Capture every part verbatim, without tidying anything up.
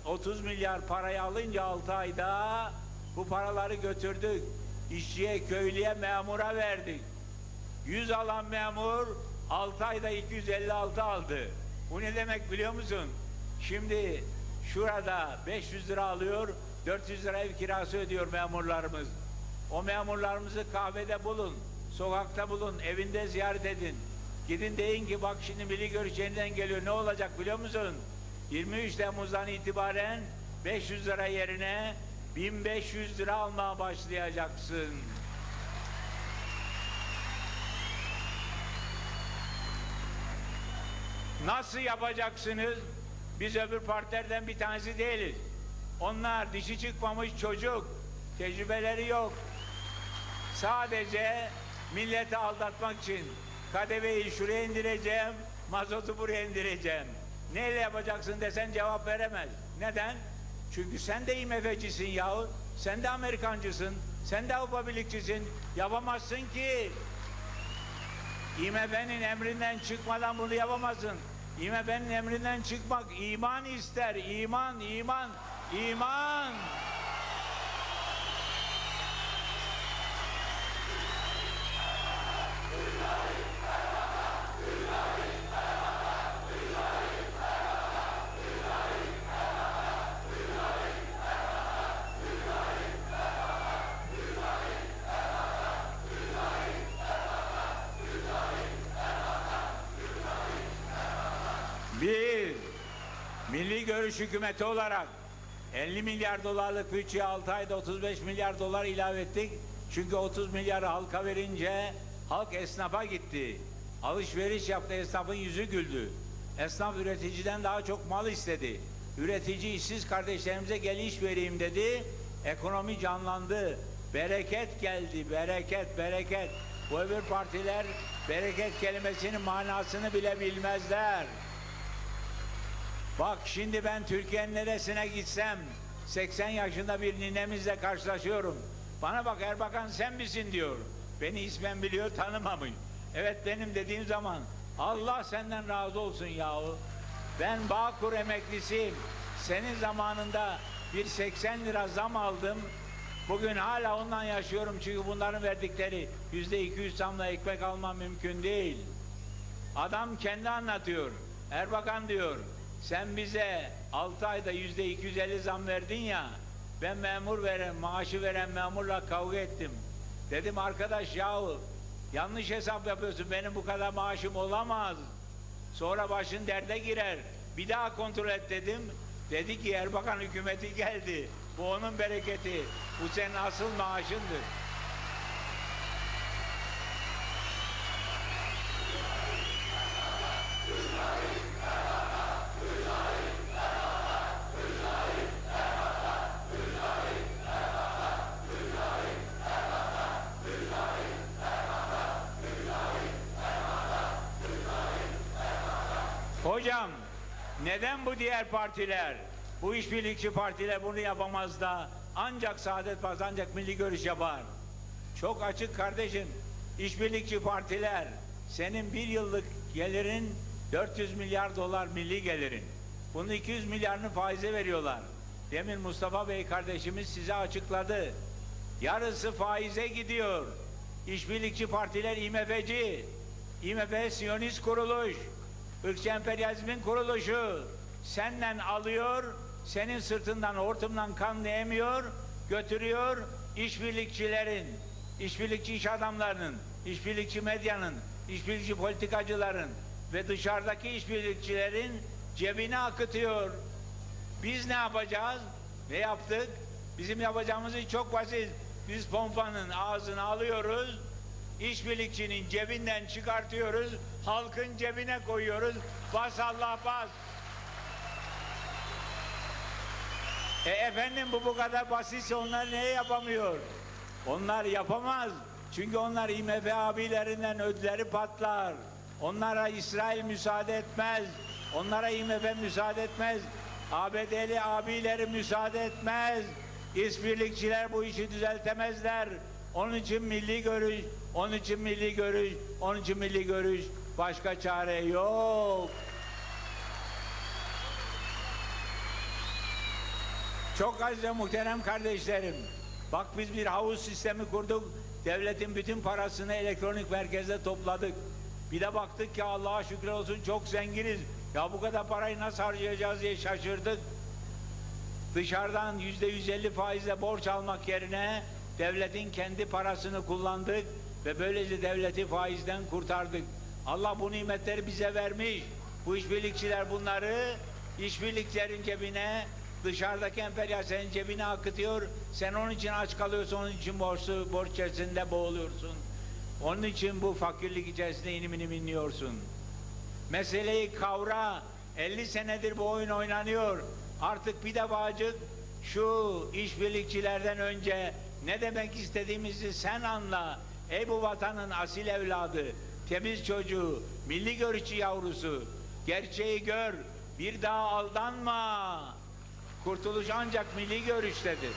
otuz milyar parayı alınca altı ayda bu paraları götürdük. İşçiye, köylüye, memura verdik. yüz alan memur altı ayda iki yüz elli altı aldı. Bu ne demek biliyor musun? Şimdi şurada beş yüz lira alıyor, dört yüz lira ev kirası ödüyor memurlarımız. O memurlarımızı kahvede bulun, sokakta bulun, evinde ziyaret edin. Gidin deyin ki bak şimdi milli görüş yeniden geliyor. Ne olacak biliyor musun? yirmi üç Temmuz'dan itibaren beş yüz lira yerine bin beş yüz lira almaya başlayacaksın. Nasıl yapacaksınız? Biz öbür partilerden bir tanesi değiliz. Onlar dişi çıkmamış çocuk, tecrübeleri yok. Sadece milleti aldatmak için K D V'yi şuraya indireceğim, mazotu buraya indireceğim. Neyle yapacaksın desen cevap veremez. Neden? Çünkü sen de I M F'cisin yahu, sen de Amerikancısın, sen de Avrupa Birlikçisin. Yapamazsın ki. I M F'nin emrinden çıkmadan bunu yapamazsın. I M F'nin emrinden çıkmak iman ister. İman, iman, iman. Biz milli görüş hükümeti olarak elli milyar dolarlık bütçeye altı ayda otuz beş milyar dolar ilave ettik. Çünkü otuz milyarı halka verince halk esnafa gitti. Alışveriş yaptı, esnafın yüzü güldü. Esnaf üreticiden daha çok mal istedi. Üretici işsiz kardeşlerimize gel iş vereyim dedi. Ekonomi canlandı. Bereket geldi, bereket, bereket. Bu öbür partiler bereket kelimesinin manasını bile bilmezler. Bak şimdi ben Türkiye'nin neresine gitsem seksen yaşında bir ninemizle karşılaşıyorum. Bana bak Erbakan sen misin diyor. Beni ismen biliyor, tanımamış. Evet benim dediğim zaman Allah senden razı olsun yahu. Ben Bağkur emeklisiyim. Senin zamanında bir seksen lira zam aldım. Bugün hala ondan yaşıyorum çünkü bunların verdikleri yüzde iki yüz zamla ekmek almam mümkün değil. Adam kendi anlatıyor. Erbakan diyor. Sen bize altı ayda yüzde iki yüz elli zam verdin ya, ben memur veren, maaşı veren memurla kavga ettim. Dedim arkadaş yahu yanlış hesap yapıyorsun, benim bu kadar maaşım olamaz. Sonra başın derde girer, bir daha kontrol et dedim. Dedi ki Erbakan hükümeti geldi, bu onun bereketi, bu senin asıl maaşındır. Hocam, neden bu diğer partiler, bu işbirlikçi partiler bunu yapamaz da ancak Saadet Partisi, ancak Milli Görüş yapar? Çok açık kardeşim, işbirlikçi partiler, senin bir yıllık gelirin dört yüz milyar dolar milli gelirin. Bunun iki yüz milyarını faize veriyorlar. Demin Mustafa Bey kardeşimiz size açıkladı. Yarısı faize gidiyor. İşbirlikçi partiler I M F'ci, I M F Siyonist kuruluş, ırkçı emperyalizmin kuruluşu, senden alıyor, senin sırtından hortumdan kan emiyor, götürüyor işbirlikçilerin, işbirlikçi iş adamlarının, işbirlikçi medyanın, işbirlikçi politikacıların ve dışarıdaki işbirlikçilerin cebine akıtıyor. Biz ne yapacağız? Ne yaptık? Bizim yapacağımız iş çok basit. Biz pompanın ağzını alıyoruz, işbirlikçinin cebinden çıkartıyoruz, halkın cebine koyuyoruz. Bas Allah bas. E efendim bu bu kadar basitse onlar neye yapamıyor? Onlar yapamaz. Çünkü onlar I M F abilerinden ödleri patlar. Onlara İsrail müsaade etmez. Onlara I M F müsaade etmez. A B D'li abileri müsaade etmez. İşbirlikçiler bu işi düzeltemezler. Onun için milli görüş, onun için milli görüş, onun için milli görüş. Başka çare yok. Çok aziz ve muhterem kardeşlerim, bak biz bir havuz sistemi kurduk, devletin bütün parasını elektronik merkezde topladık. Bir de baktık ki Allah'a şükür olsun çok zenginiz. Ya bu kadar parayı nasıl harcayacağız diye şaşırdık. Dışarıdan yüzde yüz elli faizle borç almak yerine devletin kendi parasını kullandık ve böylece devleti faizden kurtardık. Allah bu nimetleri bize vermiş. Bu işbirlikçiler bunları işbirlikçilerin cebine, dışarıdaki emperyalistlerin cebine akıtıyor. Sen onun için aç kalıyorsun, onun için borçlu, borç içerisinde boğuluyorsun. Onun için bu fakirlik içerisinde inim inim inliyorsun. Meseleyi kavra. elli senedir bu oyun oynanıyor. Artık bir defacık şu işbirlikçilerden önce ne demek istediğimizi sen anla. Ey bu vatanın asil evladı, temiz çocuğu, milli görüşçü yavrusu, gerçeği gör, bir daha aldanma. Kurtuluş ancak milli görüştedir.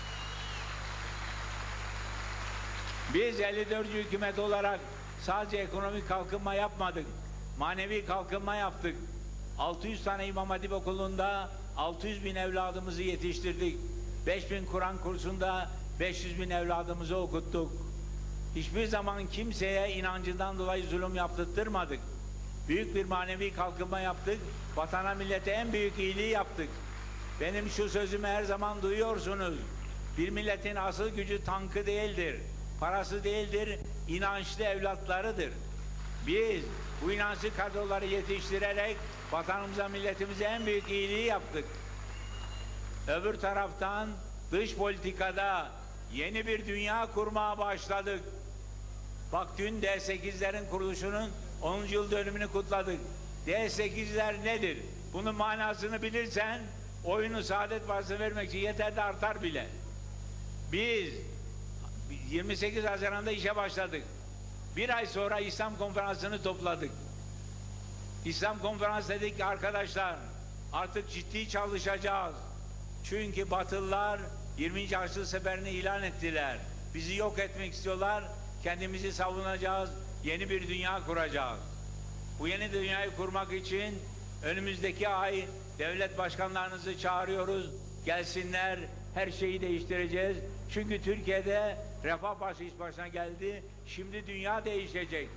Biz elli dördüncü hükümet olarak sadece ekonomik kalkınma yapmadık, manevi kalkınma yaptık. altı yüz tane İmam Hatip Okulu'nda altı yüz bin evladımızı yetiştirdik. beş bin Kur'an kursunda beş yüz bin evladımızı okuttuk. Hiçbir zaman kimseye inancından dolayı zulüm yaptırtmadık. Büyük bir manevi kalkınma yaptık. Vatana millete en büyük iyiliği yaptık. Benim şu sözümü her zaman duyuyorsunuz. Bir milletin asıl gücü tankı değildir, parası değildir, inançlı evlatlarıdır. Biz bu inançlı kadroları yetiştirerek vatanımıza, milletimize en büyük iyiliği yaptık. Öbür taraftan dış politikada yeni bir dünya kurmaya başladık. Bak dün D sekizlerin kuruluşunun onuncu yıl dönümünü kutladık. D sekizler nedir? Bunun manasını bilirsen oyunu Saadet Partisi'ne vermek için yeter de artar bile. Biz yirmi sekiz Haziran'da işe başladık. Bir ay sonra İslam Konferansı'nı topladık. İslam Konferansı dedik ki arkadaşlar artık ciddi çalışacağız. Çünkü Batılılar yirminci Haçlı Seferi'ni ilan ettiler. Bizi yok etmek istiyorlar. Kendimizi savunacağız. Yeni bir dünya kuracağız. Bu yeni dünyayı kurmak için önümüzdeki ay devlet başkanlarınızı çağırıyoruz. Gelsinler, her şeyi değiştireceğiz. Çünkü Türkiye'de refah başı iş başına geldi. Şimdi dünya değişecek.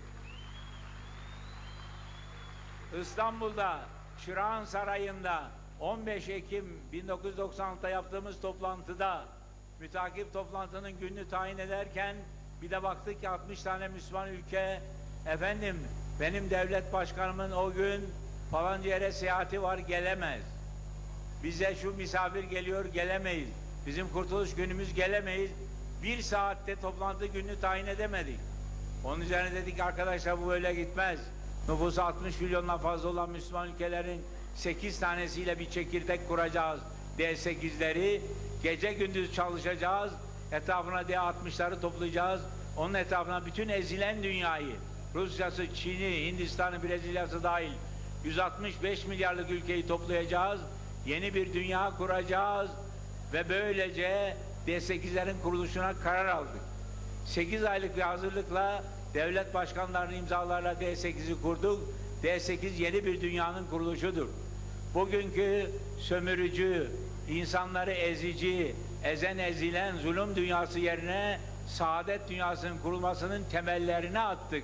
İstanbul'da, Çırağan Sarayı'nda on beş Ekim bin dokuz yüz doksan altı'da yaptığımız toplantıda mütakip toplantının gününü tayin ederken bir de baktık ki altmış tane Müslüman ülke efendim benim devlet başkanımın o gün falanca yere seyahati var gelemez. Bize şu misafir geliyor gelemeyiz. Bizim kurtuluş günümüz gelemeyiz. Bir saatte toplantı gününü tayin edemedik. Onun üzerine dedik arkadaşlar bu böyle gitmez. Nüfusu altmış milyondan fazla olan Müslüman ülkelerin sekiz tanesiyle bir çekirdek kuracağız. D sekizleri gece gündüz çalışacağız. Etrafına D altmışları toplayacağız. Onun etrafına bütün ezilen dünyayı, Rusya'sı, Çin'i, Hindistan'ı, Brezilya'sı dahil yüz altmış beş milyarlık ülkeyi toplayacağız. Yeni bir dünya kuracağız ve böylece D sekizlerin kuruluşuna karar aldık. sekiz aylık bir hazırlıkla devlet başkanlarının imzalarla D sekizi kurduk. D sekiz yeni bir dünyanın kuruluşudur. Bugünkü sömürücü, insanları ezici, ezen ezilen zulüm dünyası yerine saadet dünyasının kurulmasının temellerini attık.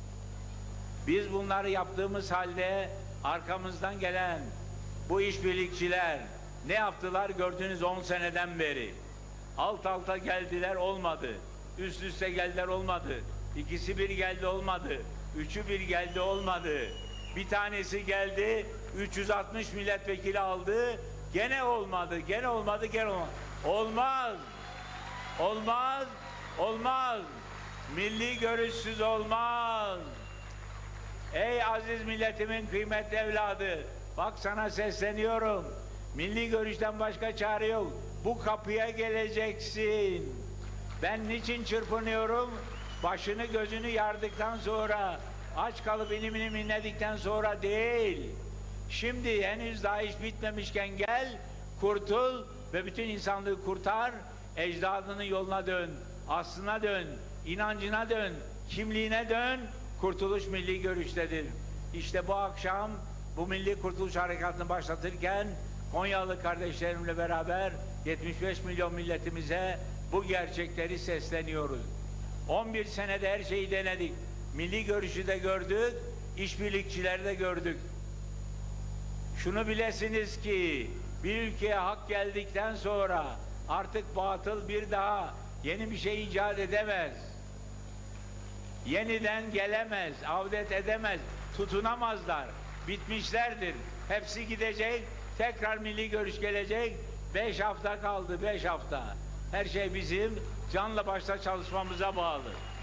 Biz bunları yaptığımız halde arkamızdan gelen bu işbirlikçiler ne yaptılar gördüğünüz on seneden beri. Alt alta geldiler olmadı. Üst üste geldiler olmadı. İkisi bir geldi olmadı. Üçü bir geldi olmadı. Bir tanesi geldi, üç yüz altmış milletvekili aldı. Gene olmadı, gene olmadı, gene olmadı. Olmaz. Olmaz. Olmaz. Milli görüşsüz olmaz. Ey aziz milletimin kıymetli evladı, bak sana sesleniyorum. Milli görüşten başka çare yok. Bu kapıya geleceksin. Ben niçin çırpınıyorum? Başını gözünü yardıktan sonra, aç kalıp inim inim inledikten sonra değil. Şimdi henüz daha iş bitmemişken gel, kurtul ve bütün insanlığı kurtar. Ecdadının yoluna dön, aslına dön, inancına dön, kimliğine dön. Kurtuluş milli görüştedir. İşte bu akşam bu milli kurtuluş harekatını başlatırken Konyalı kardeşlerimle beraber yetmiş beş milyon milletimize bu gerçekleri sesleniyoruz. on bir senede her şeyi denedik. Milli görüşü de gördük, işbirlikçileri de gördük. Şunu bilesiniz ki bir ülkeye hak geldikten sonra artık batıl bir daha yeni bir şey icat edemez. Yeniden gelemez, avdet edemez, tutunamazlar. Bitmişlerdir. Hepsi gidecek, tekrar milli görüş gelecek. Beş hafta kaldı, beş hafta. Her şey bizim canla başla çalışmamıza bağlı.